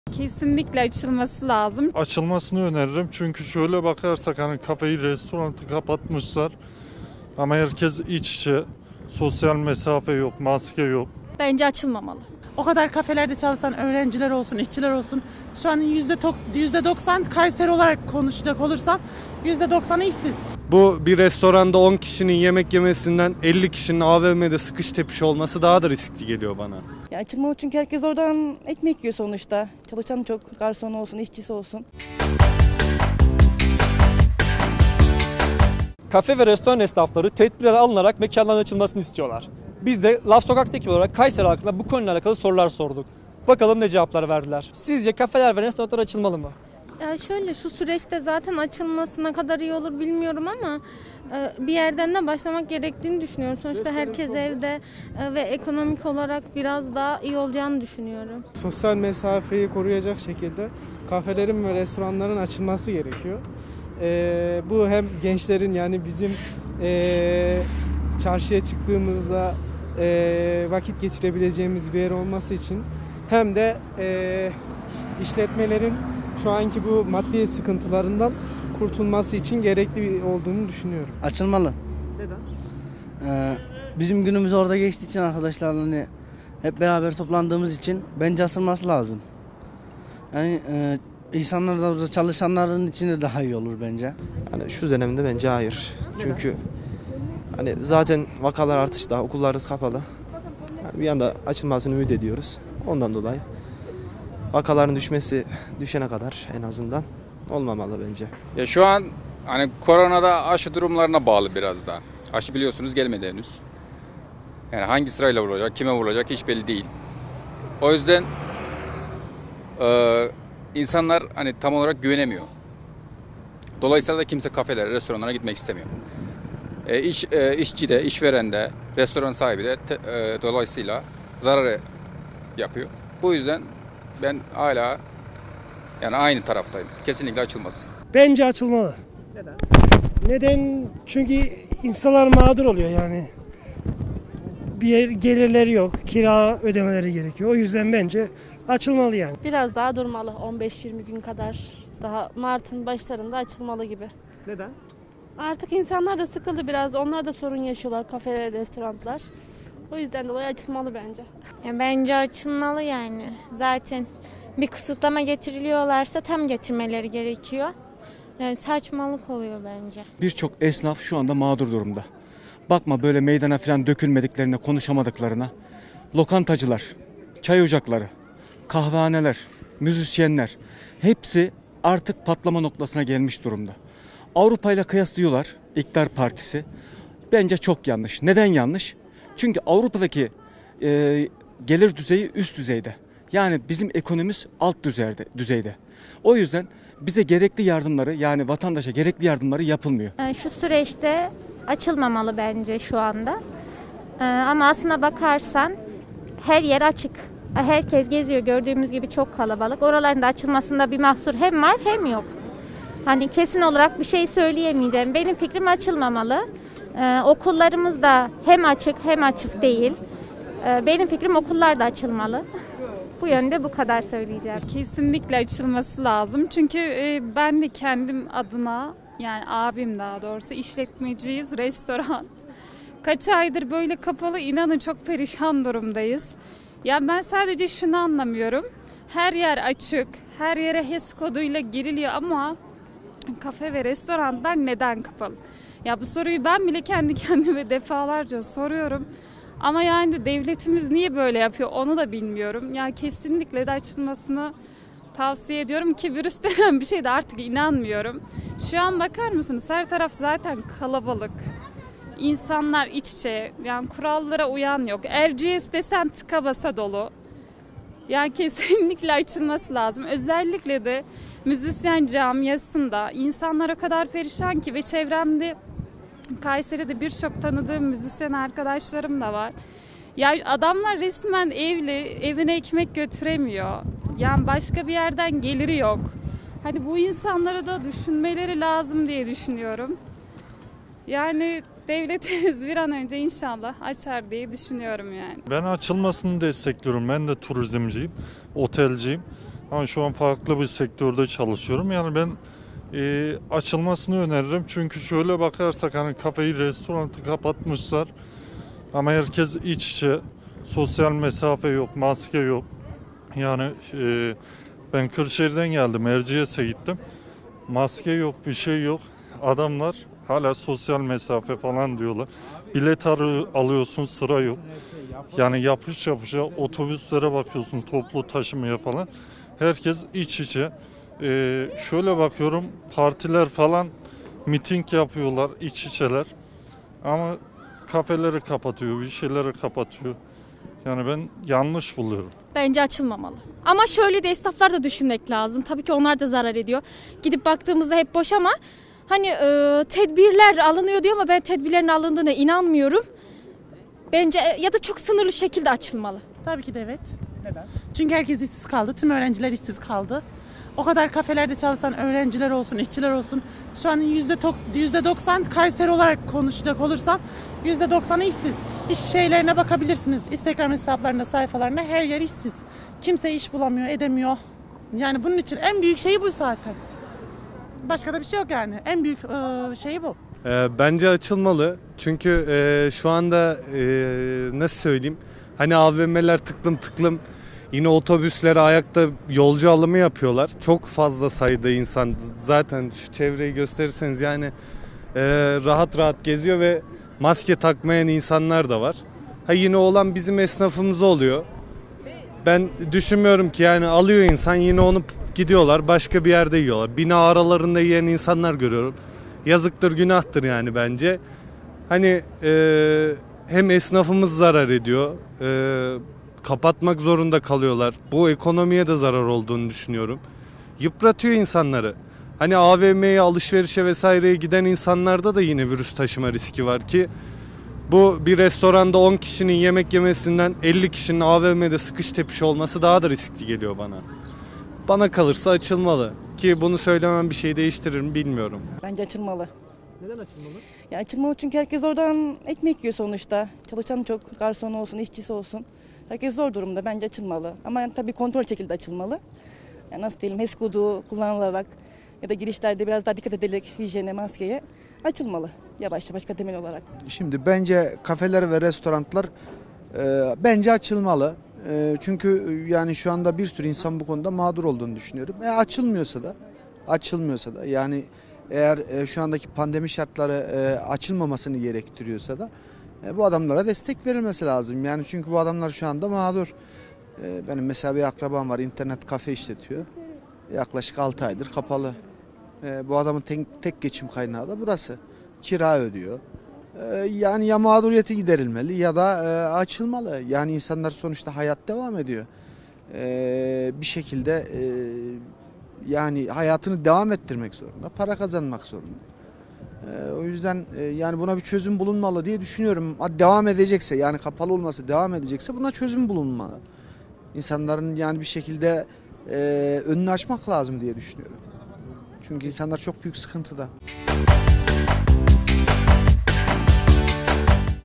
Kesinlikle açılması lazım. Açılmasını öneririm çünkü şöyle bakarsak hani kafeyi, restoranı kapatmışlar ama herkes iç içe, sosyal mesafe yok, maske yok. Bence açılmamalı. O kadar kafelerde çalışan öğrenciler olsun, işçiler olsun. Şu an %90 Kayseri olarak konuşacak olursam %90'ı işsiz. Bu bir restoranda 10 kişinin yemek yemesinden 50 kişinin AVM'de sıkış tepiş olması daha da riskli geliyor bana. Ya açılmalı çünkü herkes oradan ekmek yiyor sonuçta. Çalışan çok, garson olsun, işçisi olsun. Kafe ve restoran esnafları tedbirler alınarak mekanların açılmasını istiyorlar. Biz de Laf Sokak'ta ekip olarak Kayseri halkına bu konuyla alakalı sorular sorduk. Bakalım ne cevaplar verdiler. Sizce kafeler ve restoranlar açılmalı mı? Ya şöyle, şu süreçte zaten açılması ne kadar iyi olur bilmiyorum ama bir yerden de başlamak gerektiğini düşünüyorum. Sonuçta herkes evde ve ekonomik olarak biraz daha iyi olacağını düşünüyorum. Sosyal mesafeyi koruyacak şekilde kafelerin ve restoranların açılması gerekiyor. Bu hem gençlerin, yani bizim çarşıya çıktığımızda vakit geçirebileceğimiz bir yer olması için, hem de işletmelerin şu anki bu maddi sıkıntılarından kurtulması için gerekli olduğunu düşünüyorum. Açılmalı. Neden? Bizim günümüz orada geçtiği için arkadaşlarla hani hep beraber toplandığımız için bence açılması lazım. Yani insanlar da orada çalışanların için de daha iyi olur bence. Yani şu dönemde bence hayır. Neden? Çünkü hani zaten vakalar artışta, okullarımız kapalı. Yani bir anda açılmasını ümit ediyoruz. Ondan dolayı vakaların düşene kadar en azından olmamalı bence. Ya şu an hani koronada aşı durumlarına bağlı biraz da. Aşı biliyorsunuz gelmedi henüz. Yani hangi sırayla vurulacak, kime vurulacak hiç belli değil. O yüzden insanlar hani tam olarak güvenemiyor. Dolayısıyla da kimse kafelere, restoranlara gitmek istemiyor. İşçi de, işveren de, restoran sahibi de dolayısıyla zarar yapıyor. Bu yüzden ben hala yani aynı taraftayım. Kesinlikle açılmasın. Bence açılmalı. Neden? Neden? Çünkü insanlar mağdur oluyor yani. Bir yer gelirleri yok, kira ödemeleri gerekiyor. O yüzden bence açılmalı yani. Biraz daha durmalı, 15-20 gün kadar. Daha Mart'ın başlarında açılmalı gibi. Neden? Artık insanlar da sıkıldı biraz. Onlar da sorun yaşıyorlar, kafeler, restoranlar. O yüzden dolayı açılmalı bence. Bence açılmalı yani. Zaten bir kısıtlama getiriliyorlarsa tam getirmeleri gerekiyor. Yani saçmalık oluyor bence. Birçok esnaf şu anda mağdur durumda. Bakma böyle meydana falan dökülmediklerine, konuşamadıklarına. Lokantacılar, çay ocakları, kahvehaneler, müzisyenler hepsi artık patlama noktasına gelmiş durumda. Avrupa ile kıyaslıyorlar İktidar Partisi. Bence çok yanlış. Neden yanlış? Çünkü Avrupa'daki gelir düzeyi üst düzeyde. Yani bizim ekonomimiz alt düzeyde. O yüzden bize gerekli yardımları, yani vatandaşa gerekli yardımları yapılmıyor. Şu süreçte açılmamalı bence şu anda. Ama aslına bakarsan her yer açık. Herkes geziyor, gördüğümüz gibi çok kalabalık. Oraların da açılmasında bir mahsur hem var hem yok. Hani kesin olarak bir şey söyleyemeyeceğim. Benim fikrim açılmamalı. Okullarımız da hem açık hem açık değil. Benim fikrim okullar da açılmalı. Bu yönde bu kadar söyleyeceğim. Kesinlikle açılması lazım. Çünkü ben de kendim adına, yani abim daha doğrusu, işletmeciyiz, restoran. Kaç aydır böyle kapalı, inanın çok perişan durumdayız. Ya ben sadece şunu anlamıyorum. Her yer açık, her yere HES koduyla giriliyor ama kafe ve restoranlar neden kapalı? Ya bu soruyu ben bile kendi kendime defalarca soruyorum. Ama yani devletimiz niye böyle yapıyor onu da bilmiyorum. Ya kesinlikle de açılmasını tavsiye ediyorum ki virüs denen bir şey de artık inanmıyorum. Şu an bakar mısınız, her taraf zaten kalabalık. İnsanlar iç içe, yani kurallara uyan yok. Erciyes desen tıka basa dolu. Yani kesinlikle açılması lazım. Özellikle de müzisyen camiasında insanlar o kadar perişan ki ve çevremde Kayseri'de birçok tanıdığım müzisyen arkadaşlarım da var. Ya adamlar resmen evli, evine ekmek götüremiyor. Yani başka bir yerden geliri yok. Hani bu insanları da düşünmeleri lazım diye düşünüyorum. Yani devletimiz bir an önce inşallah açar diye düşünüyorum yani. Ben açılmasını destekliyorum. Ben de turizmciyim, otelciyim. Ama şu an farklı bir sektörde çalışıyorum. Yani ben açılmasını öneririm. Çünkü şöyle bakarsak hani kafeyi, restoranı kapatmışlar. Ama herkes iç içe. Sosyal mesafe yok, maske yok. Yani ben Kırşehir'den geldim, Erciyes'e gittim. Maske yok, bir şey yok. Adamlar hala sosyal mesafe falan diyorlar. Bilet alıyorsun, sıra yok. Yani yapış yapışa otobüslere bakıyorsun, toplu taşımaya falan. Herkes iç içe. Şöyle bakıyorum, partiler falan miting yapıyorlar, iç içeler. Ama kafeleri kapatıyor, bir şeyleri kapatıyor. Yani ben yanlış buluyorum. Bence açılmamalı. Ama şöyle de esnaflar da düşünmek lazım. Tabii ki onlar da zarar ediyor. Gidip baktığımızda hep boş ama hani tedbirler alınıyor diyor ama ben tedbirlerin alındığına inanmıyorum. Bence ya da çok sınırlı şekilde açılmalı. Tabii ki de evet. Neden? Çünkü herkes işsiz kaldı. Tüm öğrenciler işsiz kaldı. O kadar kafelerde çalışan öğrenciler olsun, işçiler olsun. Şu an %90 Kayseri olarak konuşacak olursam %90'ı işsiz. İş şeylerine bakabilirsiniz. Instagram hesaplarına, sayfalarına her yer işsiz. Kimse iş bulamıyor, edemiyor. Yani bunun için en büyük şeyi bu zaten. Başka da bir şey yok yani. En büyük şeyi bu. Bence açılmalı. Çünkü şu anda nasıl söyleyeyim? Hani AVM'ler tıklım tıklım. Yine otobüslere ayakta yolcu alımı yapıyorlar. Çok fazla sayıda insan zaten şu çevreyi gösterirseniz yani rahat rahat geziyor ve maske takmayan insanlar da var. Yine olan bizim esnafımız oluyor. Ben düşünmüyorum ki yani alıyor insan yine onu gidiyorlar başka bir yerde yiyorlar. Bina aralarında yiyen insanlar görüyorum. Yazıktır, günahtır yani bence. Hani hem esnafımız zarar ediyor. Kapatmak zorunda kalıyorlar. Bu ekonomiye de zarar olduğunu düşünüyorum. Yıpratıyor insanları. Hani AVM'ye, alışverişe vesaireye giden insanlarda da yine virüs taşıma riski var ki bu bir restoranda 10 kişinin yemek yemesinden 50 kişinin AVM'de sıkış tepiş olması daha da riskli geliyor bana. Bana kalırsa açılmalı ki bunu söylemem bir şey değiştirir mi bilmiyorum. Bence açılmalı. Neden açılmalı? Ya açılmalı çünkü herkes oradan ekmek yiyor sonuçta. Çalışan çok, garson olsun, işçisi olsun. Herkes zor durumda. Bence açılmalı. Ama yani tabii kontrol şekilde açılmalı. Yani nasıl diyelim, HES kodu kullanılarak ya da girişlerde biraz daha dikkat edilerek hijyene, maskeye açılmalı. Yavaş yavaş kademeli olarak. Şimdi bence kafeler ve restoranlar bence açılmalı. Çünkü yani şu anda bir sürü insan bu konuda mağdur olduğunu düşünüyorum. Açılmıyorsa da yani eğer şu andaki pandemi şartları açılmamasını gerektiriyorsa da bu adamlara destek verilmesi lazım. Yani çünkü bu adamlar şu anda mağdur. Benim mesela bir akrabam var, internet kafe işletiyor. Yaklaşık 6 aydır kapalı. Bu adamın tek geçim kaynağı da burası. Kira ödüyor. Yani ya mağduriyeti giderilmeli ya da açılmalı. Yani insanlar sonuçta hayat devam ediyor. Bir şekilde yani hayatını devam ettirmek zorunda, para kazanmak zorunda. O yüzden yani buna bir çözüm bulunmalı diye düşünüyorum. Devam edecekse yani kapalı olması devam edecekse buna çözüm bulunmalı. İnsanların yani bir şekilde önünü açmak lazım diye düşünüyorum. Çünkü insanlar çok büyük sıkıntıda.